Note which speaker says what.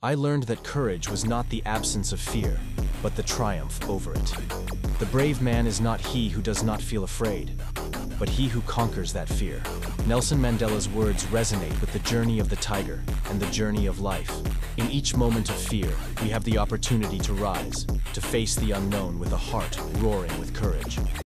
Speaker 1: I learned that courage was not the absence of fear, but the triumph over it. The brave man is not he who does not feel afraid, but he who conquers that fear. Nelson Mandela's words resonate with the journey of the tiger and the journey of life. In each moment of fear, we have the opportunity to rise, to face the unknown with a heart roaring with courage.